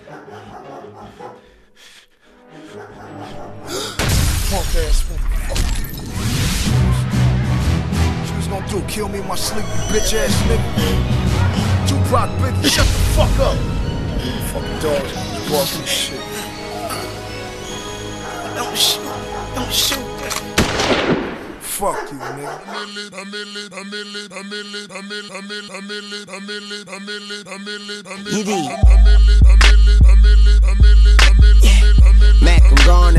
Punk ass motherfucker. What you was gonna do? Kill me in my sleep, you bitch ass nigga. Tupac, Biggie, shut the fuck up. Fucking dogs, barking shit. Don't shoot. Don't shoot. Fuck you, nigga. Mac, I'm gone.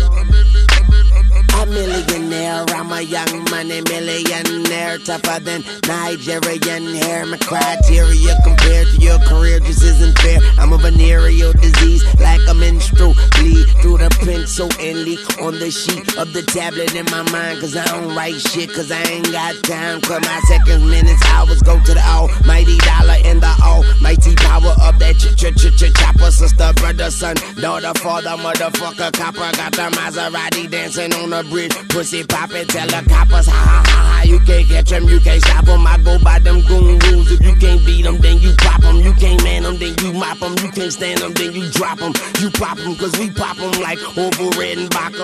A millionaire, I'm a young money millionaire, tougher than Nigerian hair. My criteria compared to your career just isn't fair. I'm a venereal disease, like a menstrual bleed through the pencil and leak on the sheet of the tablet in my mind. Cause I don't write shit, cause I ain't got time. Cause my seconds, minutes, hours go to the almighty dollar and the almighty power of that chopper. Sister, brother, son, daughter, father, motherfucker, copper. Got the Maserati dancing on the bridge, pussy poppin', tell the coppers, ha ha ha ha. You can't catch them, you can't stop them. I go by them goon rules. If you can't beat them, then you pop them. You can't man them, then you mop them. You can't stand them, then you drop them. You pop them, cause we pop them like Orville Redenbacher.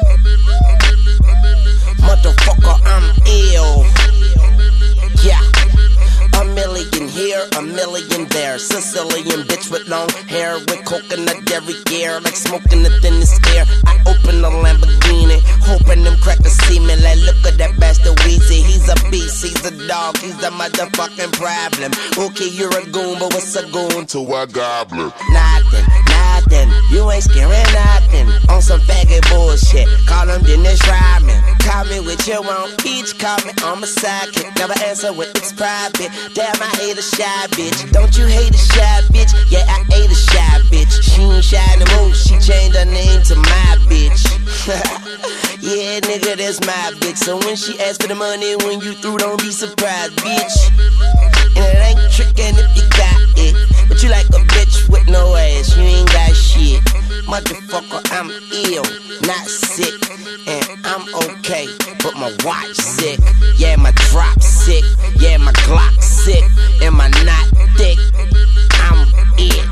Motherfucker, I'm ill. Yeah. A million here, a million there. Sicilian bitch with long hair, with coconut derriere, like smoking the thinnest air. I open the Lamborghini, hoping them crackers see me. Like, look at that bastard Weezy. He's a beast, he's a dog, he's a motherfucking problem. Okay, you're a goon, but what's a goon to a goblin? Nothing, nothing, you ain't scaring nothing. On some faggot bullshit, call him Dennis Rodman. Call me with your own peach, call me on my sidekick. Never answer when it's private. Damn, I hate a shy bitch. Don't you hate a shy bitch? Yeah, I hate a shy bitch. She ain't shy no more, she changed her name to my bitch. Yeah, nigga, that's my bitch. So when she asks for the money, when you through, don't be surprised, bitch. And it ain't trickin' if you got it, but you like a bitch with no ass, you ain't got shit. Motherfucker, I'm ill, not sick, and I'm okay, but my watch sick. Yeah, my drop sick, yeah, my Glock sick, and my knot thick. I'm ill.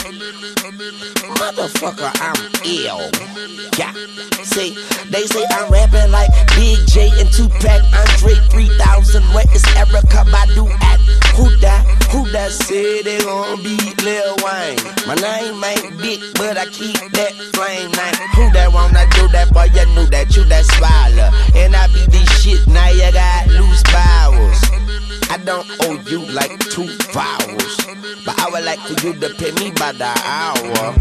Motherfucker, I'm ill. Yeah, see, they say I'm rapping like Big J and Tupac, Andre 3000. Where is Erykah Badu at? Who that said they gon' beat Lil Wayne? My name ain't big, but I keep that flame name. Who that wanna do that, boy? You knew that, you that swallow. And I be this shit, now you got loose bowels. I don't owe you like 2 vowels, but I would like for you to pay me by the hour.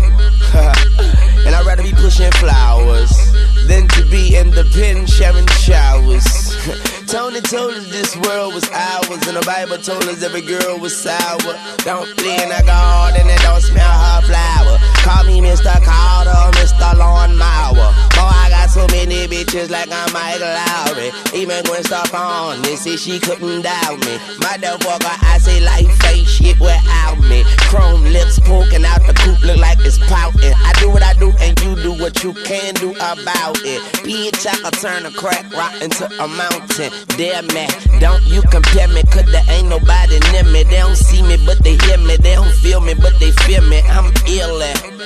And I'd rather be pushing flowers than to be in the pen sharing showers. Tony told us this world was ours, and the Bible told us every girl was sour. Don't play in a garden and don't smell her flower. Call me Mr. Carter, Mr. Lawnmower. Oh, I got so many bitches like I'm Michael Lowry. Even Gwen Stefani, they say she couldn't doubt me. Motherfucker, I say life ain't shit without me. Chrome lips poking out the coop, look like it's pouting. I do what I do and you do what you can do about it. Bitch, I can turn a crack rock into a mountain. Damn man, don't you compare me, cause there ain't nobody near me. They don't see me, but they hear me. They don't feel me, but they feel me. I'm ill at